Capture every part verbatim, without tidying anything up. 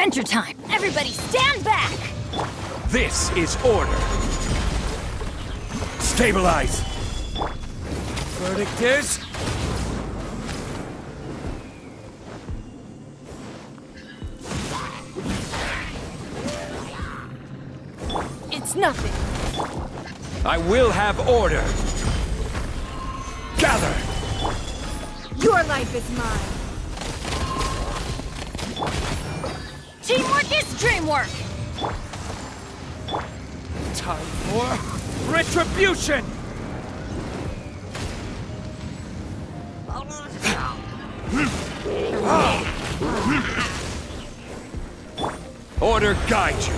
Adventure time! Everybody stand back! This is order. Stabilize. Verdict is... It's nothing. I will have order. Gather! Your life is mine. Teamwork is dreamwork! Time for retribution! Order guide you.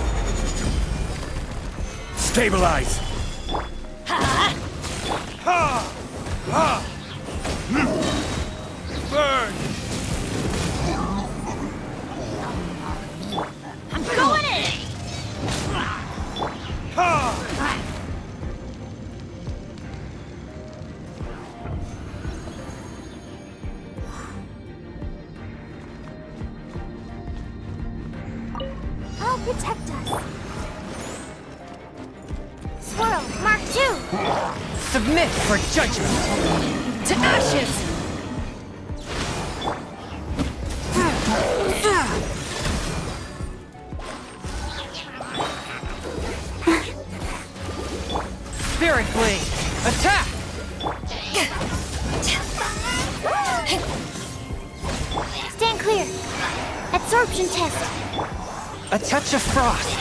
Stabilize. Ha! Ha! Ha! Burn! I'm going in! Ha! I'll protect us. Swirl, Mark two! Submit for judgment! To ashes! Spirit Blade! Attack! Stand clear. Absorption test. A touch of frost!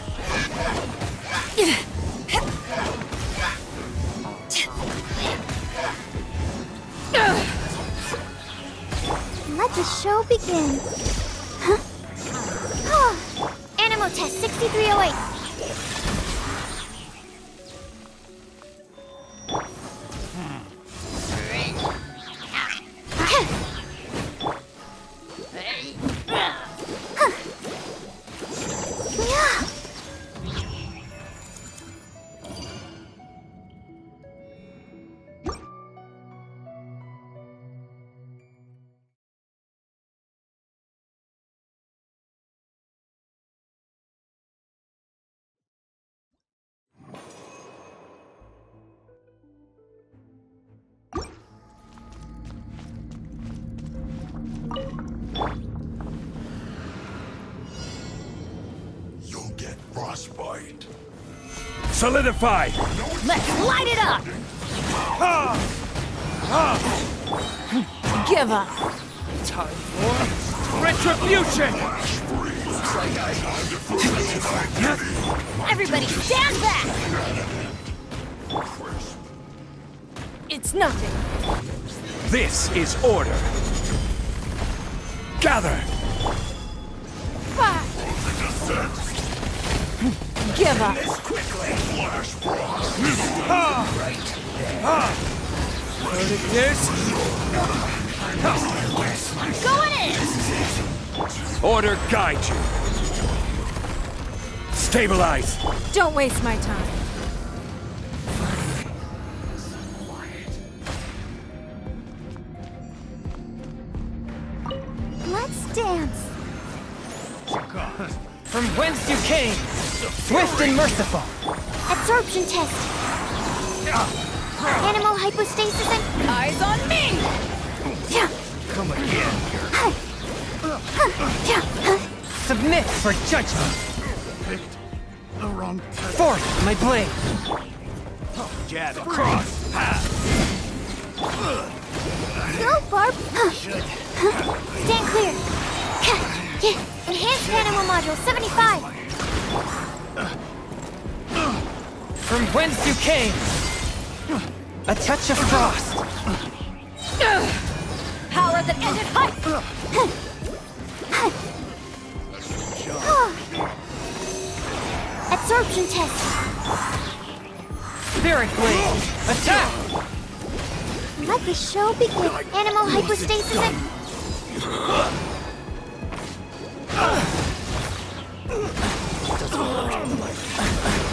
Let the show begin. Huh? Oh. Animal test sixty-three oh eight. You'll get frostbite. Solidify! Let's light it up! Ha! Ha! Give up. Time for retribution! Everybody stand back! It's nothing. This is order. Gather! Fire! Give up. Ha! Ha! Verdict is... Going in! Order guide you. Stabilize. Don't waste my time. Let's dance. From whence you came! Swift and merciful! Absorption test. Animal hypostasis and... Eyes on me! Come again. Submit for judgment! The wrong Forth my blade! Jab across. Ha! Go, Barb! Stand clear. Enhanced animal module seventy-five. From whence you came! A touch of frost! Power that ended hype. Absorption test. Spirit Blade! Attack! Let the show begin. Animal hypostasis and...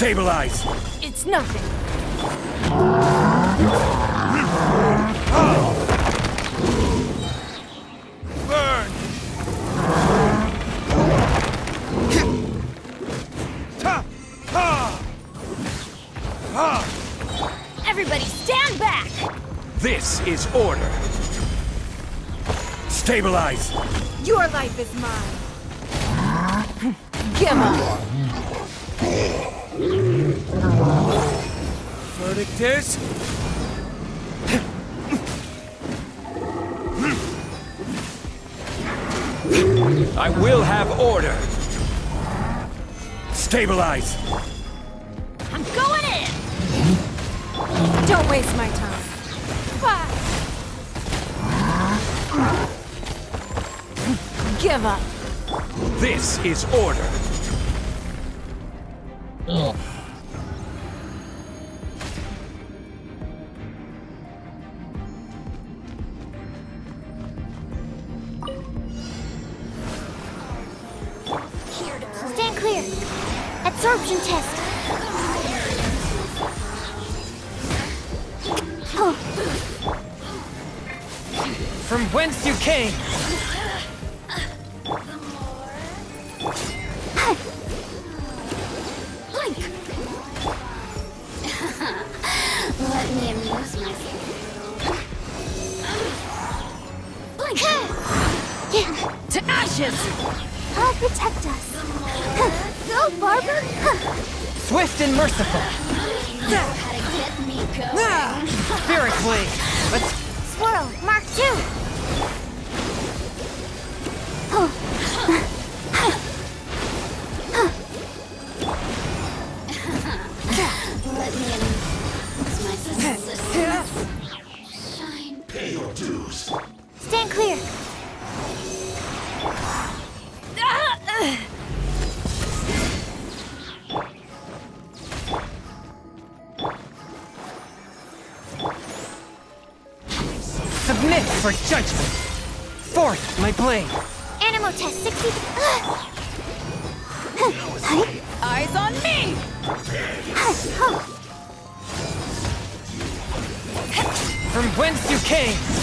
Stabilize! It's nothing. Burn! Ta! Ha! Ha! Everybody stand back! This is order! Stabilize! Your life is mine. Give up. Verdict is... I will have order! Stabilize! I'm going in! Don't waste my time. Fire. Give up. This is order! Stand clear. Absorption test. Oh, From whence you came! let me amuse myself. To ashes! I'll protect us. Go, Barber. Swift and merciful! Spirit Blade! Let's... Swirl, Mark two. Let me amuse myself. Shine. Pay your dues. Stand clear. Submit for judgment! Forth my blade! Animal test sixty. Eyes on me! From whence you came!